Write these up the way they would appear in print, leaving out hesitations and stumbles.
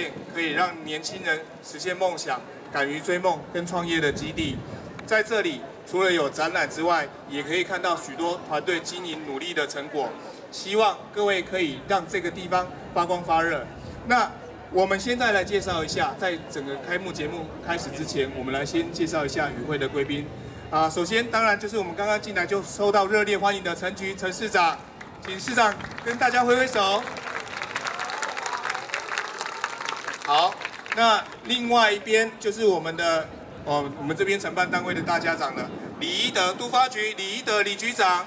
建可以让年轻人实现梦想、敢于追梦跟创业的基地。在这里，除了有展览之外，也可以看到许多团队经营努力的成果。希望各位可以让这个地方发光发热。那我们现在来介绍一下，在整个开幕节目开始之前，我们来先介绍一下与会的贵宾。首先当然就是我们刚刚进来就收到热烈欢迎的陈局陈市长，请市长跟大家挥挥手。好，那另外一边就是我们的我们这边承办单位的大家长了，李宜德都发局李宜德李局长。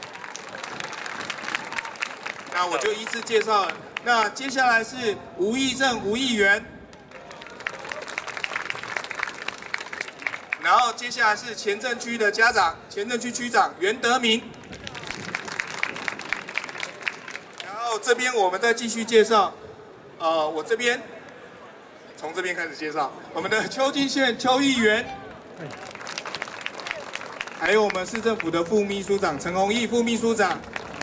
那我就依次介绍了。那接下来是吴益政吴议员，然后接下来是前镇区的家长，前镇区区长袁德明。然后这边我们再继续介绍，我这边从这边开始介绍我们的邱金县邱议员，还有我们市政府的副秘书长陈宏毅副秘书长。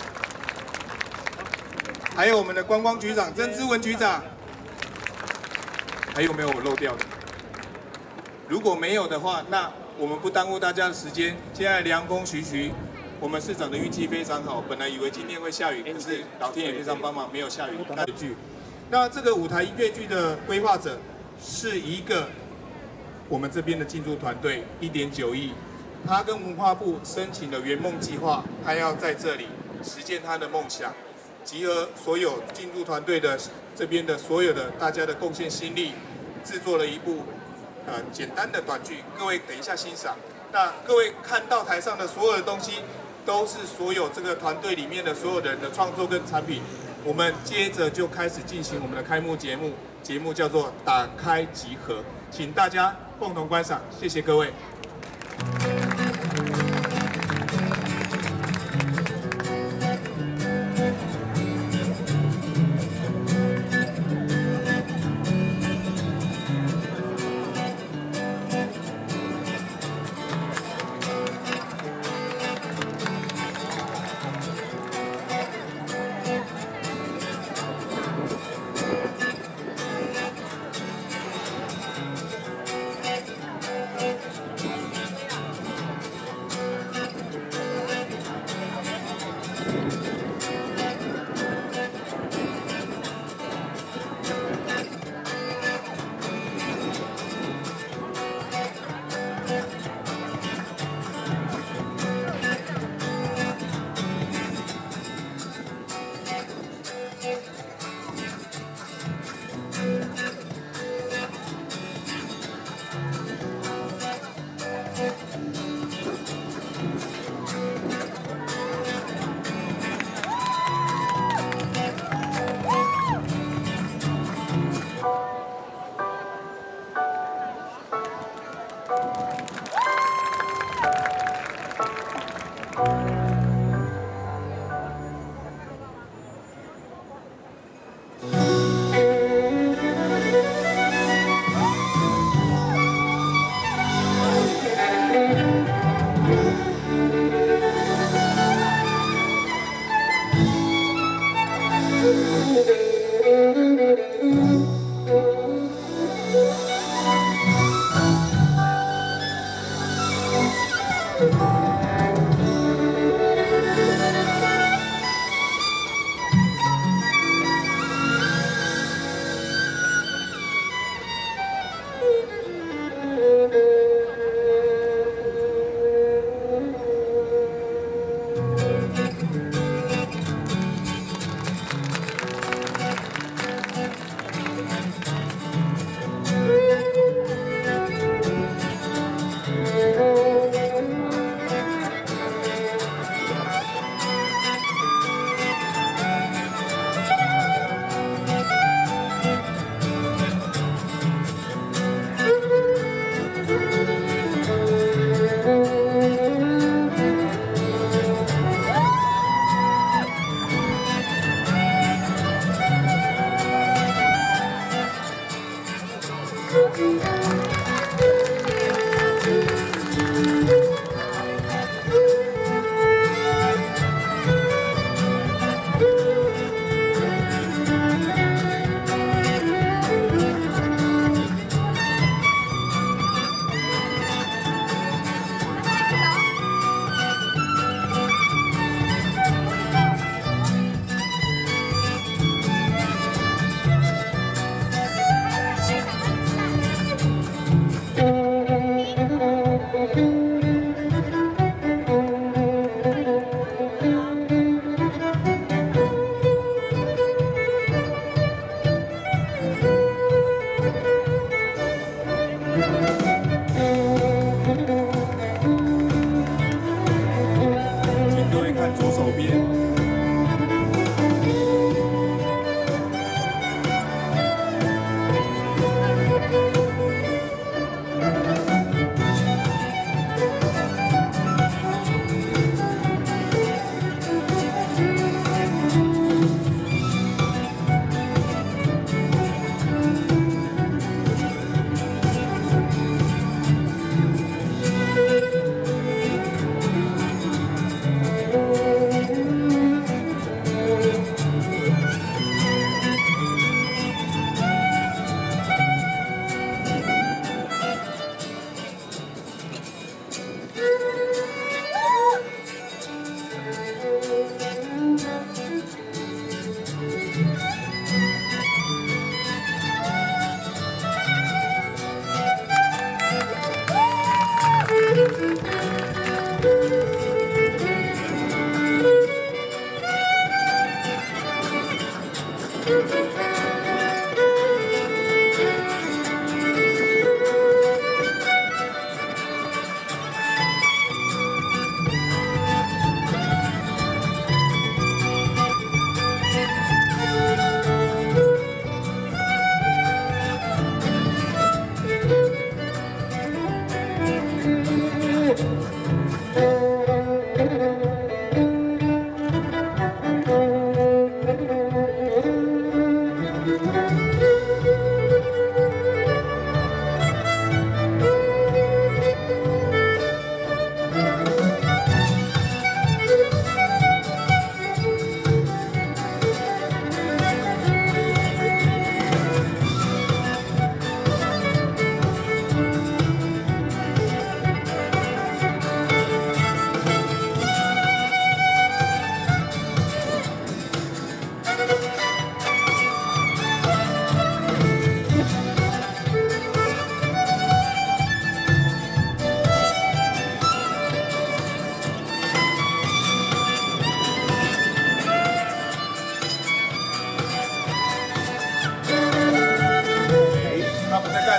还有我们的观光局长曾之文局长，还有没有我漏掉的？如果没有的话，那我们不耽误大家的时间。现在凉风徐徐，我们市长的运气非常好，本来以为今天会下雨，可是老天也非常帮忙，没有下雨。那这个舞台音乐剧的规划者是一个我们这边的进驻团队，1.9亿，他跟文化部申请了圆梦计划，他要在这里实现他的梦想。集合所有进驻团队的这边的所有的大家的贡献心力，制作了一部简单的短剧，各位等一下欣赏。那各位看到台上的所有的东西，都是所有这个团队里面的所有人的创作跟产品。我们接着就开始进行我们的开幕节目，节目叫做打开集合，请大家共同观赏，谢谢各位。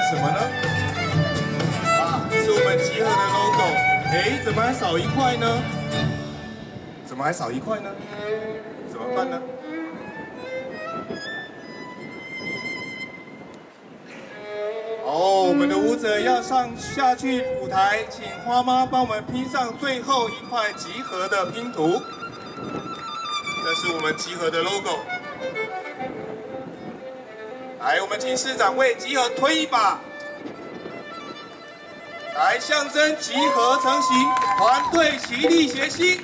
什么呢？啊，是我们集合的 logo。哎，怎么还少一块呢？怎么还少一块呢？怎么办呢？哦，我们的舞者要下去舞台，请花妈帮我们拼上最后一块集合的拼图。这是我们集合的 logo。来，我们请市长为集合推一把，来象征集合成型，团队齐力协心。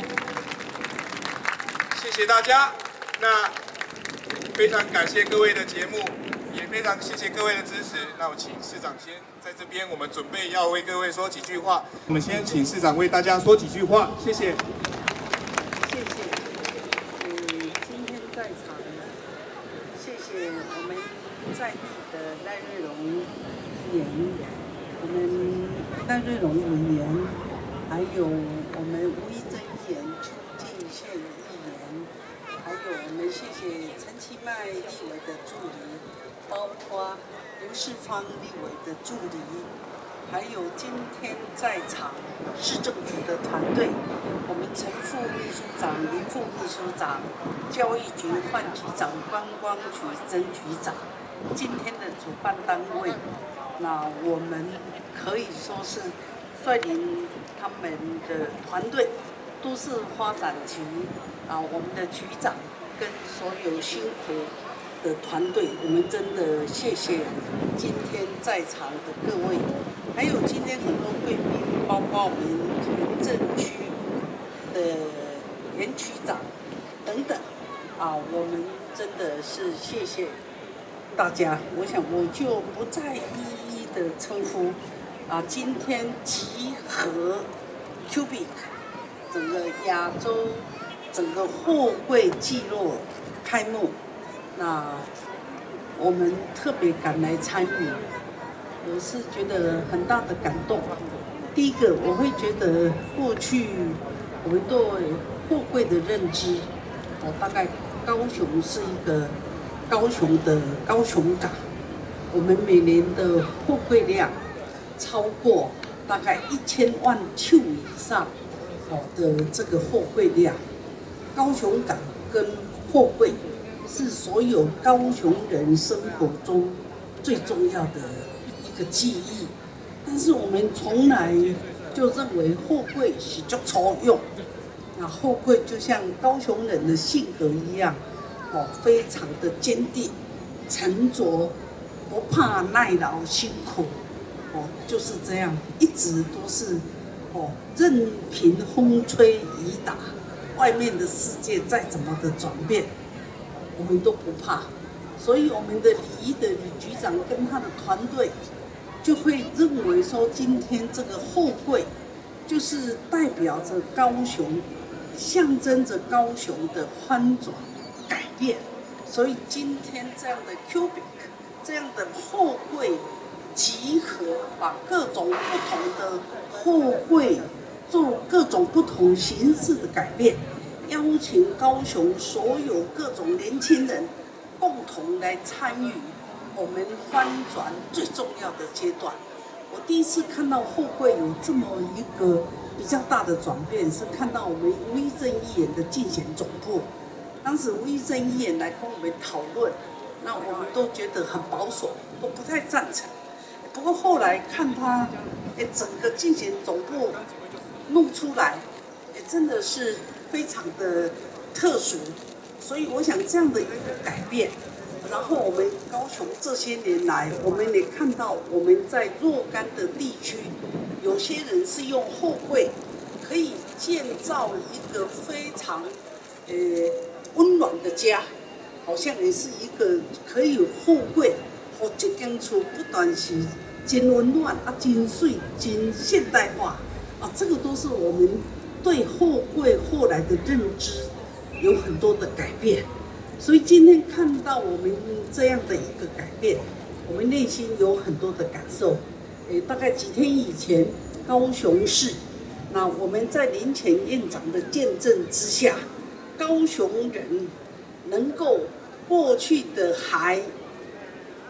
谢谢大家。那非常感谢各位的节目。也非常谢谢各位的支持。那我请市长先在这边，我们准备要为各位说几句话。我们先请市长为大家说几句话，谢谢。 谢谢，今天在场，谢谢我们在地的赖瑞荣议员，我们赖瑞荣委员，还有我们吴益政议员、邱进宪议员，还有我们谢谢陈其迈立委的助理。包括刘世芳立委的助理，还有今天在场市政府的团队，我们陈副秘书长、林副秘书长、教育局范局长、观光局曾局长，今天的主办单位，那我们可以说是率领他们的团队，都市发展局我们的局长跟所有辛苦的团队，我们真的谢谢今天在场的各位，还有今天很多贵宾，包括我们前镇区的原区长等等我们真的是谢谢大家。我想我就不再一一的称呼今天集合 Cubic 整个亚洲整个货柜季落开幕。那我们特别赶来参与，我是觉得很大的感动。第一个，我会觉得过去我们对货柜的认知，大概高雄是一个高雄的高雄港，我们每年的货柜量超过大概1000万吨以上的这个货柜量，高雄港跟货柜是所有高雄人生活中最重要的一个记忆，但是我们从来就认为货柜是就粗用，那货柜就像高雄人的性格一样，非常的坚定、沉着，不怕耐劳辛苦，就是这样，一直都是任凭风吹雨打，外面的世界再怎么的转变，我们都不怕，所以我们的礼仪的李局长跟他的团队就会认为说，今天这个货柜就是代表着高雄，象征着高雄的翻转改变。所以今天这样的 Cubic 这样的货柜集合，把各种不同的货柜做各种不同形式的改变。邀请高雄所有各种年轻人共同来参与我们翻转最重要的阶段。我第一次看到货柜有这么一个比较大的转变，是看到我们吴益政议员的竞选总部。当时吴益政议员来跟我们讨论，那我们都觉得很保守，都不太赞成。不过后来看他整个竞选总部弄出来，真的是非常的特殊，所以我想这样的一个改变，然后我们高雄这些年来，我们也看到我们在若干的地区，有些人是用货柜可以建造一个非常温暖的家，好像也是一个可以货柜和这间厝不但是真温暖真水真现代化这个都是我们对货柜后来的认知有很多的改变，所以今天看到我们这样的一个改变，我们内心有很多的感受。大概几天以前，高雄市，那我们在林前院长的见证之下，高雄人能够过去的还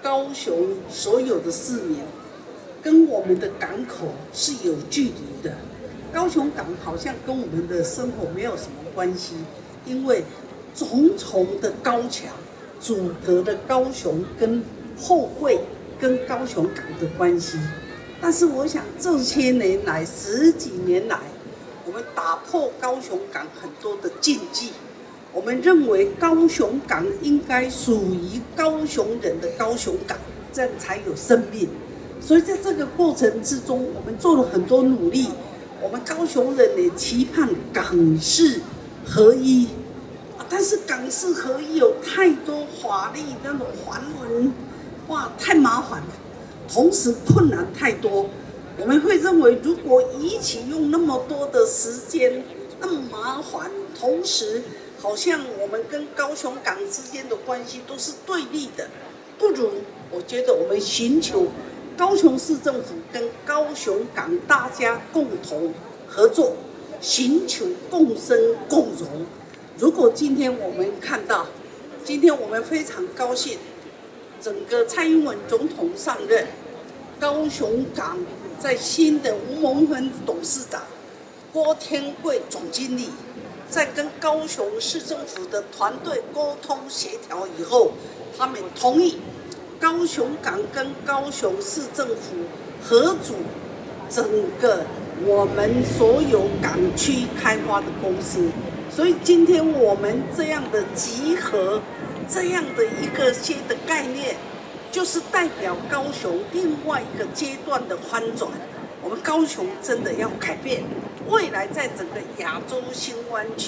高雄所有的市民跟我们的港口是有距离的。高雄港好像跟我们的生活没有什么关系，因为重重的高墙阻隔了高雄跟货柜跟高雄港的关系。但是我想这些年来10几年来，我们打破高雄港很多的禁忌。我们认为高雄港应该属于高雄人的高雄港，这样才有生命。所以在这个过程之中，我们做了很多努力。我们高雄人也期盼港市合一，但是港市合一有太多法律那种繁文，哇，太麻烦了。同时困难太多，我们会认为如果一起用那么多的时间，那么麻烦，同时好像我们跟高雄港之间的关系都是对立的，不如我觉得我们寻求高雄市政府跟高雄港大家共同合作，寻求共生共荣。如果今天我们看到，今天我们非常高兴，整个蔡英文总统上任，高雄港在新的吴蒙芬董事长、郭天贵总经理，在跟高雄市政府的团队沟通协调以后，他们同意高雄港跟高雄市政府合组整个我们所有港区开发的公司。所以今天我们这样的集合，这样的一个新的概念，就是代表高雄另外一个阶段的翻转。我们高雄真的要改变，未来在整个亚洲新湾区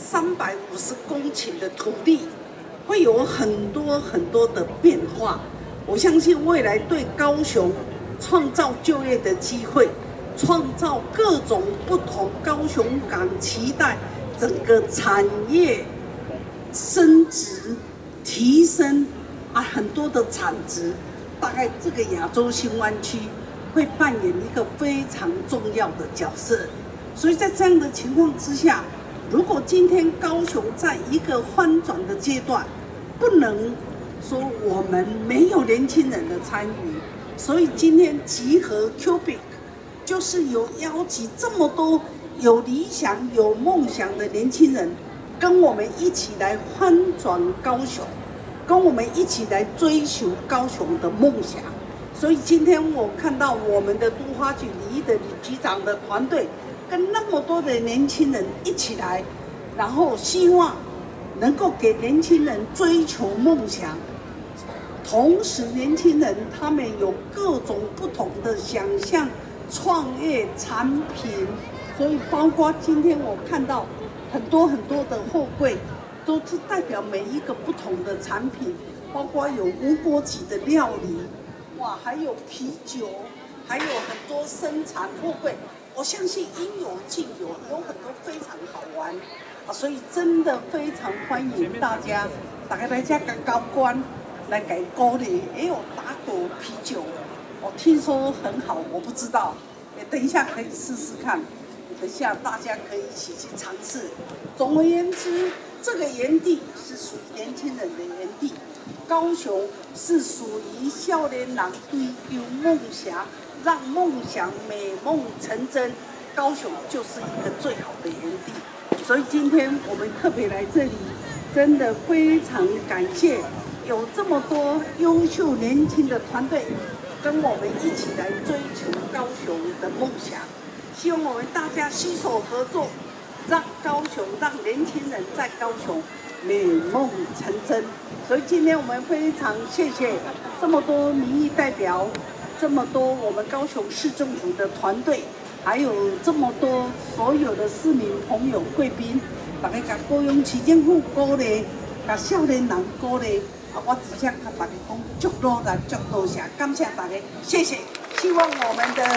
350公顷的土地，会有很多很多的变化。我相信未来对高雄创造就业的机会，创造各种不同高雄港期待整个产业升值提升很多的产值，大概这个亚洲新湾区会扮演一个非常重要的角色。所以在这样的情况之下，如果今天高雄在一个翻转的阶段，不能说我们没有年轻人的参与，所以今天集合 Cubic 就是有邀集这么多有理想、有梦想的年轻人，跟我们一起来翻转高雄，跟我们一起来追求高雄的梦想。所以今天我看到我们的都发局李局长的团队，跟那么多的年轻人一起来，然后希望能够给年轻人追求梦想。同时，年轻人他们有各种不同的想象、创业产品，所以包括今天我看到很多很多的货柜，都是代表每一个不同的产品，包括有无国籍的料理，哇，还有啤酒，还有很多生产货柜。我相信应有尽有，有很多非常好玩所以真的非常欢迎大家来这个高官。来给鼓励，也有打果啤酒，我听说很好，我不知道，等一下可以试试看，等一下大家可以一起去尝试。总而言之，这个园地是属于年轻人的园地，高雄是属于少年人追求梦想，让梦想美梦成真，高雄就是一个最好的园地。所以今天我们特别来这里，真的非常感谢。有这么多优秀年轻的团队跟我们一起来追求高雄的梦想，希望我们大家携手合作，让高雄，让年轻人在高雄美梦成真。所以今天我们非常谢谢这么多民意代表，这么多我们高雄市政府的团队，还有这么多所有的市民朋友贵宾，大家甲高雄市政府鼓励，甲少年人鼓励。我只想跟大家讲，祝努力，祝多谢，感谢大家，谢谢。希望我们的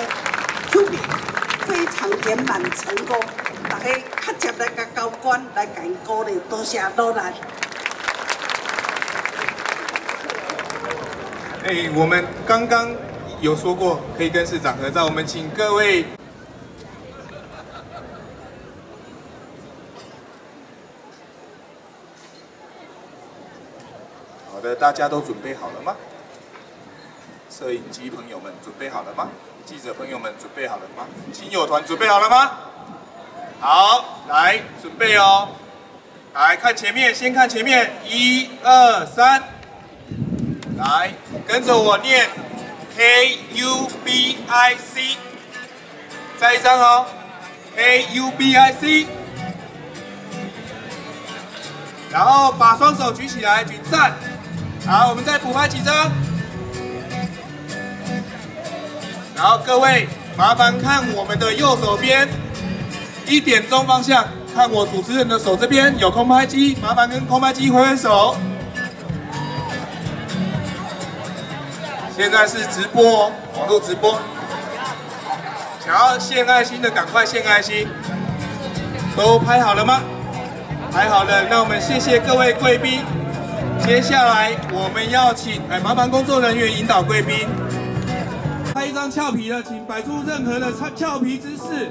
QB 非常圆满成功，大家较接来甲高官来给鼓励，多谢努力。 我们刚刚有说过可以跟市长合照，我们请各位。好的，大家都准备好了吗？ 摄影机朋友们准备好了吗？记者朋友们准备好了吗？亲友团准备好了吗？好，来准备哦。来看前面，先看前面，1、2、3，来跟着我念 KUBIC， 再一张哦 ，KUBIC， 然后把双手举起来，举赞。好，我们再补拍几张。然后各位麻烦看我们的右手边，1点钟方向。看我主持人的手这边有空拍机，麻烦跟空拍机挥挥手。现在是直播哦，网络直播。想要献爱心的赶快献爱心。都拍好了吗？拍好了，那我们谢谢各位贵宾。接下来我们要请麻烦工作人员引导贵宾。拍一张俏皮的，请摆出任何的俏皮姿势。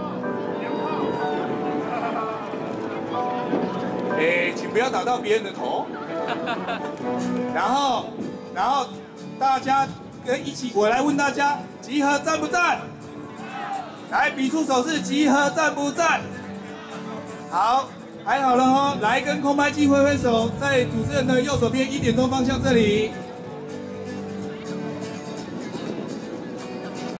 请不要打到别人的头。然后大家跟一起，我来问大家，集合赞不赞？来比出手势，集合赞不赞？好，拍好了哦，来跟空拍机挥挥手，在主持人的右手边1点钟方向这里。